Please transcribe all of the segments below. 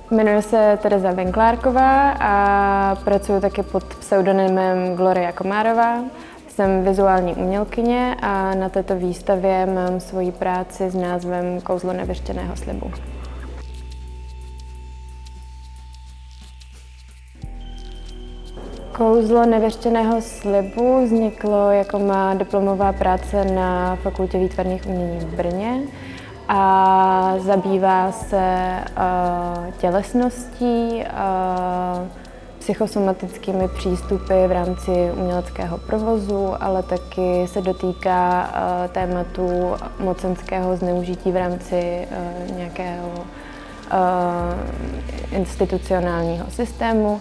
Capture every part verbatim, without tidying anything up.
Jmenuji se Tereza Venklárková a pracuji taky pod pseudonymem Gloria Komárová. Jsem vizuální umělkyně a na této výstavě mám svoji práci s názvem Kouzlo nevyřčeného slibu. Kouzlo nevyřčeného slibu vzniklo jako má diplomová práce na Fakultě výtvarných umění v Brně a zabývá se uh, tělesností, uh, psychosomatickými přístupy v rámci uměleckého provozu, ale taky se dotýká uh, tématu mocenského zneužití v rámci uh, nějakého uh, institucionálního systému.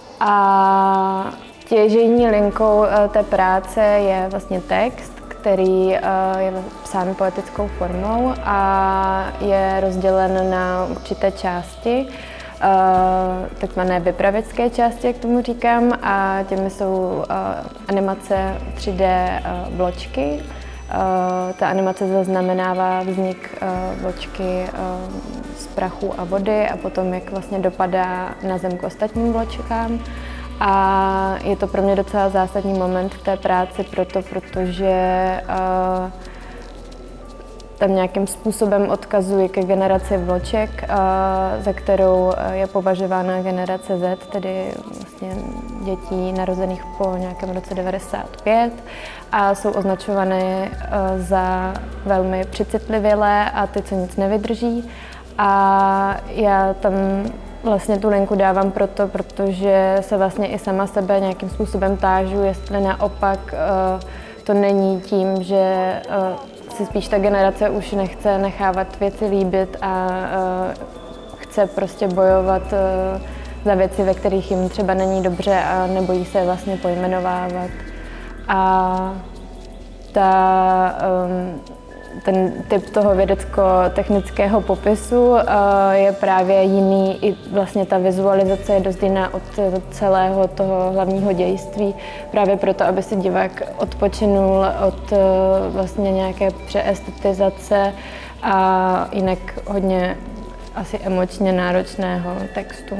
A těžejní linkou uh, té práce je vlastně text, který uh, je psán poetickou formou a je rozdělen na určité části, uh, takzvané vypravěcké části, jak tomu říkám, a těmi jsou uh, animace tři dé uh, vločky. Uh, ta animace zaznamenává vznik uh, vločky uh, z prachu a vody a potom, jak vlastně dopadá na zem k ostatním vločkám. A je to pro mě docela zásadní moment v té práci, proto, protože uh, tam nějakým způsobem odkazuji ke generaci vloček, uh, za kterou je považována generace Z, tedy vlastně dětí narozených po nějakém roce devadesát pět a jsou označované uh, za velmi přecitlivělé a ty, co nic nevydrží. A já tam vlastně tu linku dávám proto, protože se vlastně i sama sebe nějakým způsobem tážu, jestli naopak uh, to není tím, že uh, si spíš ta generace už nechce nechávat věci líbit a uh, chce prostě bojovat uh, za věci, ve kterých jim třeba není dobře a nebojí se vlastně pojmenovávat. A ta um, ten typ toho vědecko-technického popisu uh, je právě jiný, i vlastně ta vizualizace je dost jiná od celého toho hlavního dějství, právě proto, aby si divák odpočinul od uh, vlastně nějaké přeestetizace a jinak hodně asi emočně náročného textu.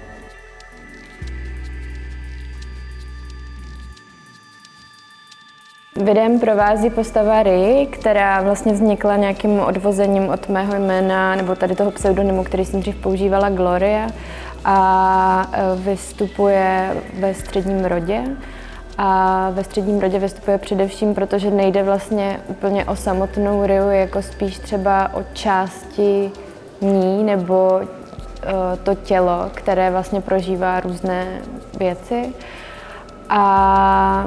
Videem provází postava Ry, která vlastně vznikla nějakým odvozením od mého jména, nebo tady toho pseudonymu, který jsem dřív používala, Gloria, a vystupuje ve středním rodě. A ve středním rodě vystupuje především, protože nejde vlastně úplně o samotnou Ryu, jako spíš třeba o části ní, nebo to tělo, které vlastně prožívá různé věci. A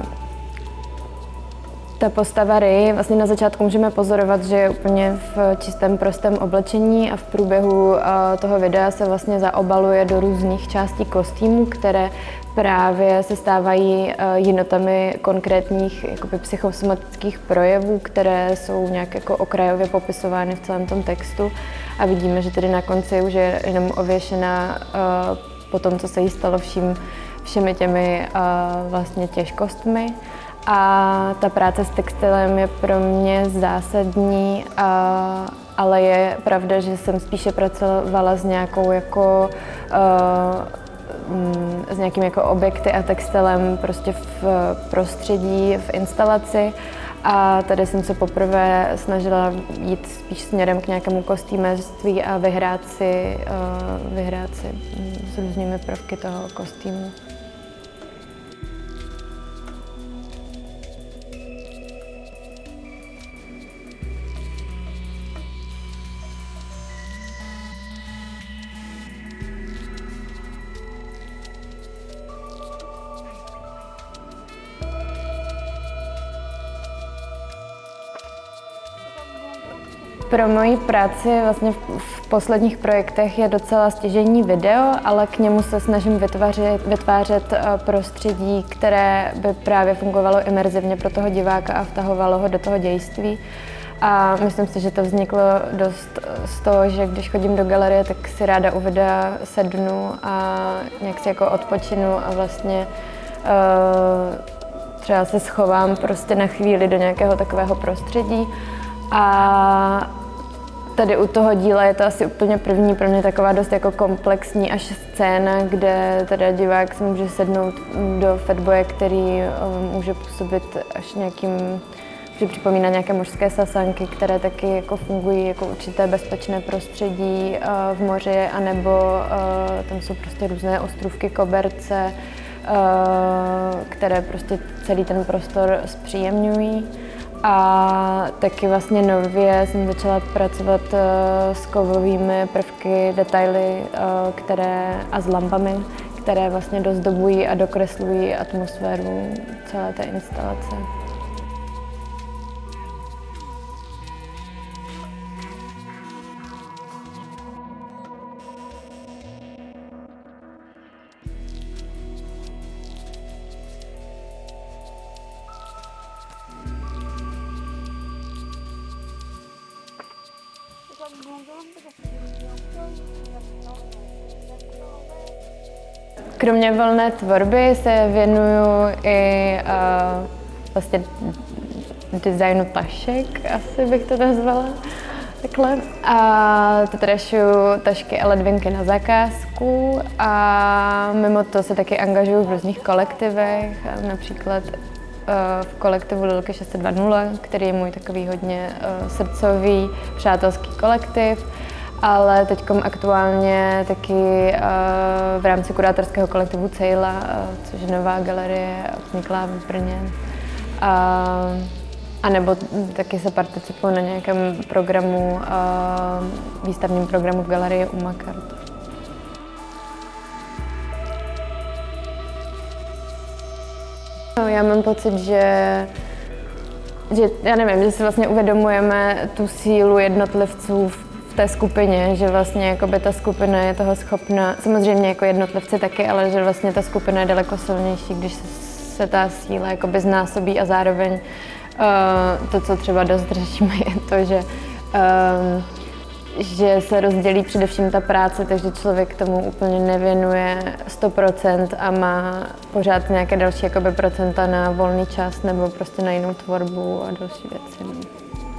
ta postava Ry, vlastně na začátku můžeme pozorovat, že je úplně v čistém prostém oblečení a v průběhu toho videa se vlastně zaobaluje do různých částí kostýmu, které právě se stávají jinotami konkrétních jakoby psychosomatických projevů, které jsou nějak jako okrajově popisovány v celém tom textu. A vidíme, že tedy na konci už je jenom ověšená po tom, co se jí stalo vším, všemi těmi vlastně těžkostmi. A ta práce s textilem je pro mě zásadní, a, ale je pravda, že jsem spíše pracovala s nějakou jako, uh, s nějakým jako objekty a textilem prostě v prostředí, v instalaci. A tady jsem se poprvé snažila jít spíš směrem k nějakému kostýmerství a vyhrát si, uh, vyhrát si s různými prvky toho kostýmu. Pro moji práci vlastně v posledních projektech je docela stěžejní video, ale k němu se snažím vytvářet, vytvářet prostředí, které by právě fungovalo imerzivně pro toho diváka a vtahovalo ho do toho dějství. A myslím si, že to vzniklo dost z toho, že když chodím do galerie, tak si ráda u videa sednu a nějak si jako odpočinu a vlastně uh, třeba se schovám prostě na chvíli do nějakého takového prostředí. A tady u toho díla je to asi úplně první pro mě taková dost jako komplexní až scéna, kde teda divák se může sednout do fatboye, který může působit až nějakým, může připomínat nějaké mořské sasanky, které taky jako fungují jako určité bezpečné prostředí v moři, anebo tam jsou prostě různé ostrůvky, koberce, které prostě celý ten prostor zpříjemňují. A taky vlastně nově jsem začala pracovat s kovovými prvky, detaily které, a s lampami, které vlastně dozdobují a dokreslují atmosféru celé té instalace. Kromě volné tvorby se věnuju i uh, vlastně designu tašek, asi bych to nazvala takhle. A to teda šiju tašky a ledvinky na zakázku a mimo to se taky angažuju v různých kolektivech, například uh, v kolektivu Lilky šest set dvacet, který je můj takový hodně uh, srdcový, přátelský kolektiv. Ale teď aktuálně taky uh, v rámci kurátorského kolektivu Cejla, uh, což je nová galerie vzniklá v Brně. Uh, a nebo taky se participuju na nějakém programu, uh, výstavním programu v galerii Umakart. No, já mám pocit, že že já nevím, že si vlastně uvědomujeme tu sílu jednotlivců v té skupině, že vlastně jakoby ta skupina je toho schopna, samozřejmě jako jednotlivci taky, ale že vlastně ta skupina je daleko silnější, když se, se ta síla jakoby znásobí a zároveň uh, to, co třeba dost řešíme, je to, že, uh, že se rozdělí především ta práce, takže člověk tomu úplně nevěnuje sto procent a má pořád nějaké další jakoby procenta na volný čas nebo prostě na jinou tvorbu a další věci.